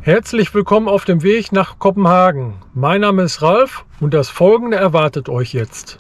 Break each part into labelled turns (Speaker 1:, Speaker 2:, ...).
Speaker 1: Herzlich willkommen auf dem Weg nach Kopenhagen. Mein Name ist Ralf und das Folgende erwartet euch jetzt.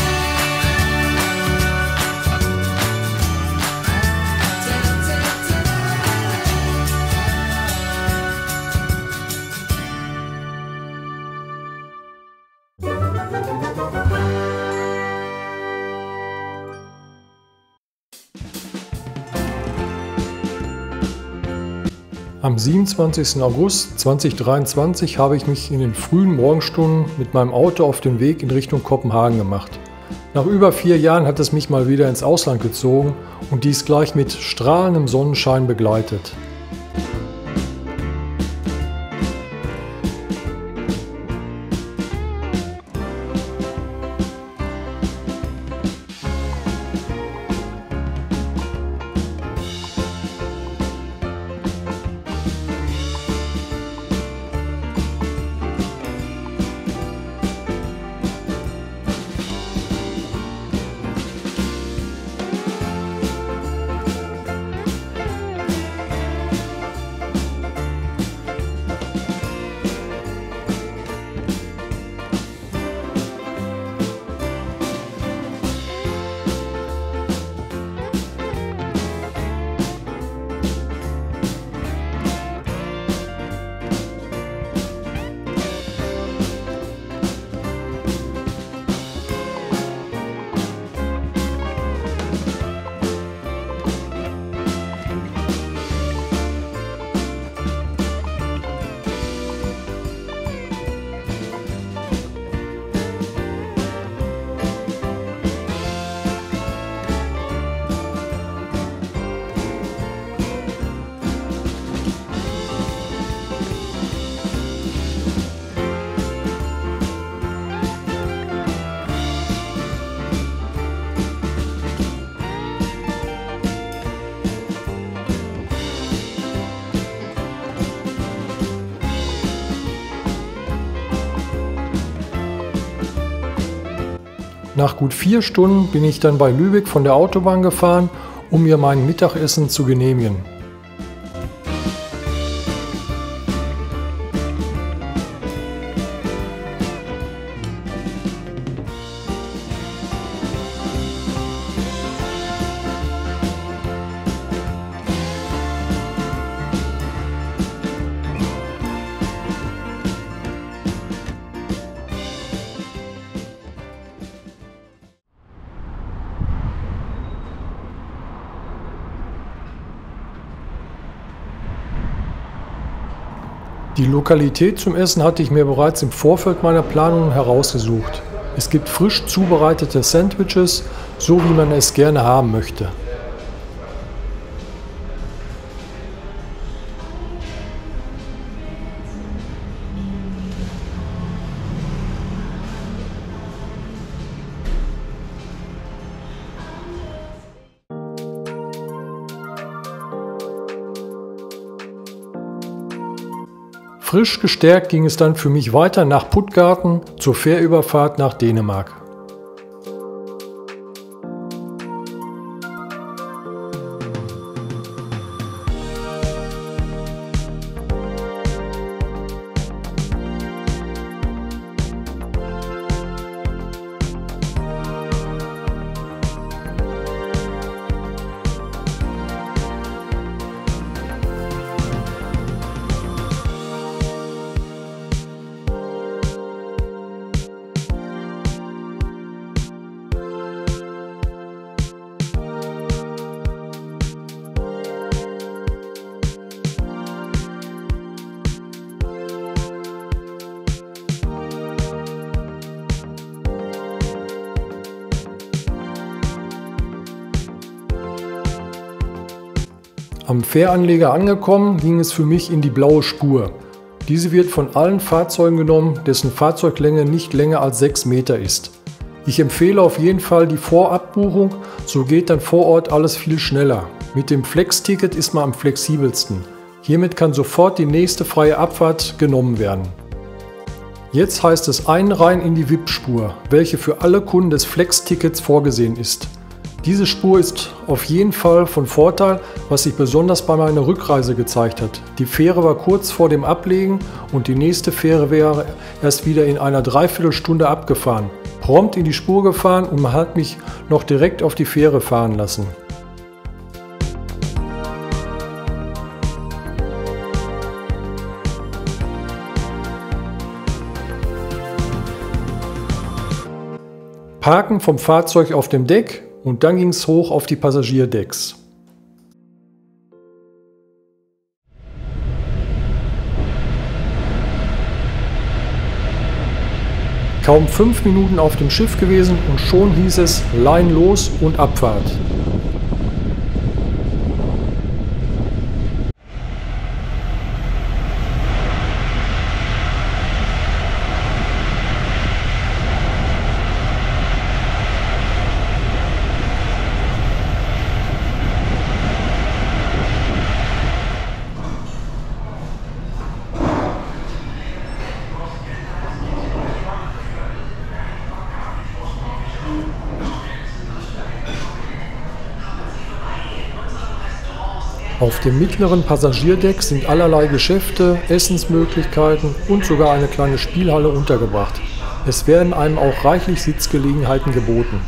Speaker 1: Am 27. August 2023 habe ich mich in den frühen Morgenstunden mit meinem Auto auf den Weg in Richtung Kopenhagen gemacht. Nach über 4 Jahren hat es mich mal wieder ins Ausland gezogen und dies gleich mit strahlendem Sonnenschein begleitet. Nach gut 4 Stunden bin ich dann bei Lübeck von der Autobahn gefahren, um mir mein Mittagessen zu genehmigen. Die Lokalität zum Essen hatte ich mir bereits im Vorfeld meiner Planung herausgesucht. Es gibt frisch zubereitete Sandwiches, so wie man es gerne haben möchte. Frisch gestärkt ging es dann für mich weiter nach Puttgarten zur Fährüberfahrt nach Dänemark. Am Fähranleger angekommen, ging es für mich in die blaue Spur. Diese wird von allen Fahrzeugen genommen, dessen Fahrzeuglänge nicht länger als 6 Meter ist. Ich empfehle auf jeden Fall die Vorabbuchung, so geht dann vor Ort alles viel schneller. Mit dem Flex-Ticket ist man am flexibelsten. Hiermit kann sofort die nächste freie Abfahrt genommen werden. Jetzt heißt es einreihen in die VIP-Spur, welche für alle Kunden des Flex-Tickets vorgesehen ist. Diese Spur ist auf jeden Fall von Vorteil, was sich besonders bei meiner Rückreise gezeigt hat. Die Fähre war kurz vor dem Ablegen und die nächste Fähre wäre erst wieder in einer Dreiviertelstunde abgefahren. Prompt in die Spur gefahren und man hat mich noch direkt auf die Fähre fahren lassen. Parken vom Fahrzeug auf dem Deck und dann ging es hoch auf die Passagierdecks. Kaum 5 Minuten auf dem Schiff gewesen und schon hieß es Lein los und Abfahrt. Auf dem mittleren Passagierdeck sind allerlei Geschäfte, Essensmöglichkeiten und sogar eine kleine Spielhalle untergebracht. Es werden einem auch reichlich Sitzgelegenheiten geboten.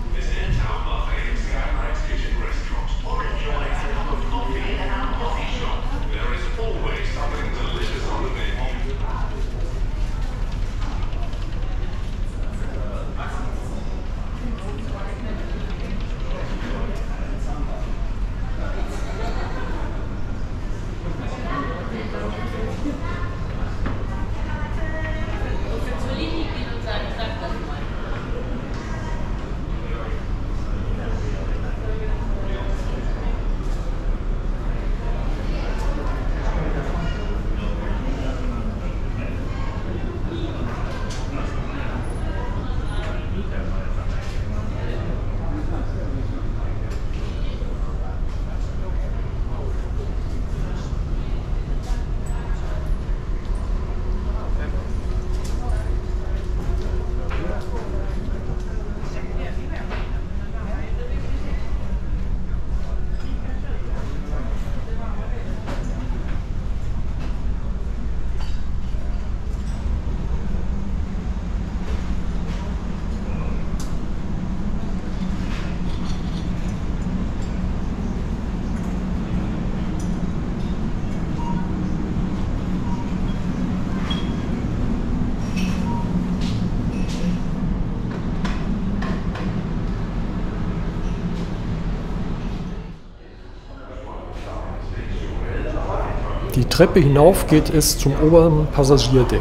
Speaker 1: Die Treppe hinauf geht es zum oberen Passagierdeck.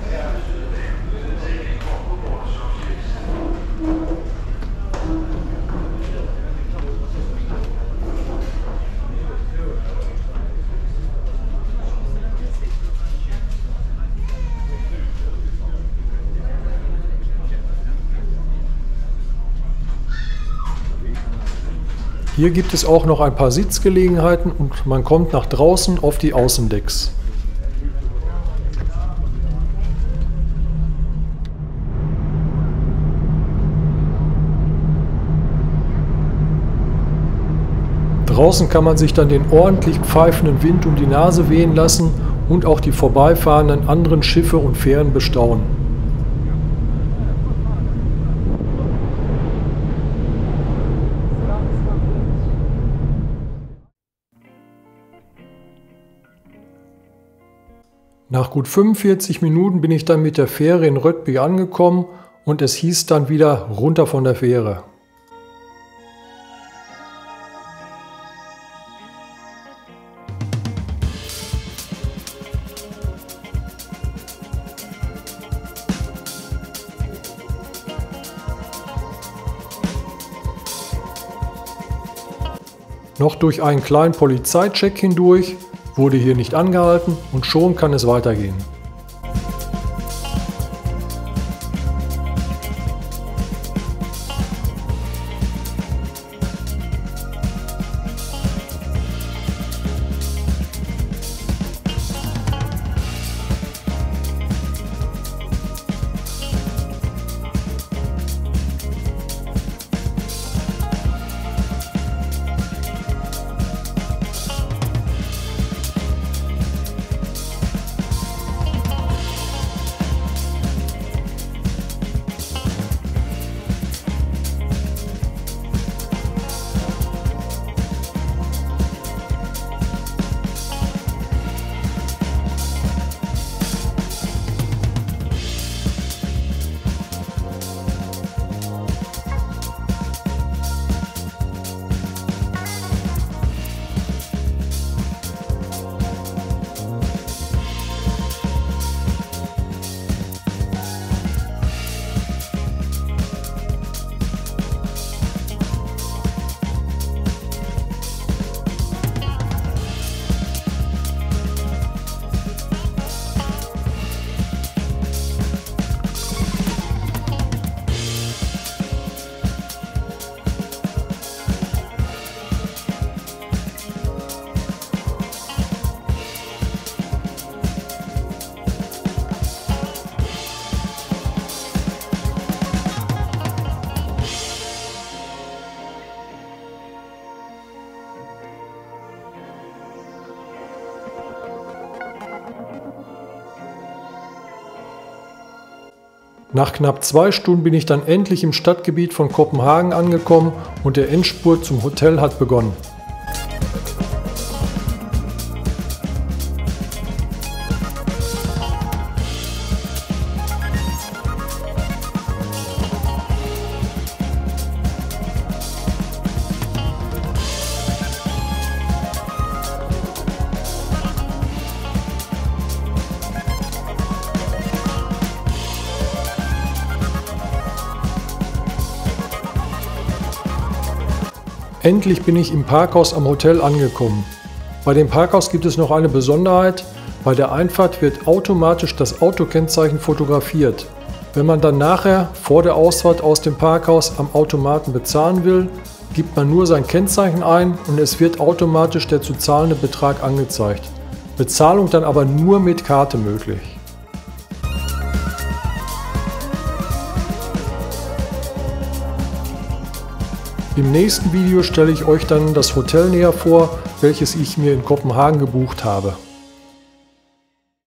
Speaker 1: Hier gibt es auch noch ein paar Sitzgelegenheiten und man kommt nach draußen auf die Außendecks. Draußen kann man sich dann den ordentlich pfeifenden Wind um die Nase wehen lassen und auch die vorbeifahrenden anderen Schiffe und Fähren bestaunen. Nach gut 45 Minuten bin ich dann mit der Fähre in Rödby angekommen und es hieß dann wieder runter von der Fähre. Noch durch einen kleinen Polizeicheck hindurch, wurde hier nicht angehalten und schon kann es weitergehen. Nach knapp 2 Stunden bin ich dann endlich im Stadtgebiet von Kopenhagen angekommen und der Endspurt zum Hotel hat begonnen. Endlich bin ich im Parkhaus am Hotel angekommen. Bei dem Parkhaus gibt es noch eine Besonderheit: Bei der Einfahrt wird automatisch das Autokennzeichen fotografiert. Wenn man dann nachher vor der Ausfahrt aus dem Parkhaus am Automaten bezahlen will, gibt man nur sein Kennzeichen ein und es wird automatisch der zu zahlende Betrag angezeigt. Bezahlung dann aber nur mit Karte möglich. Im nächsten Video stelle ich euch dann das Hotel näher vor, welches ich mir in Kopenhagen gebucht habe.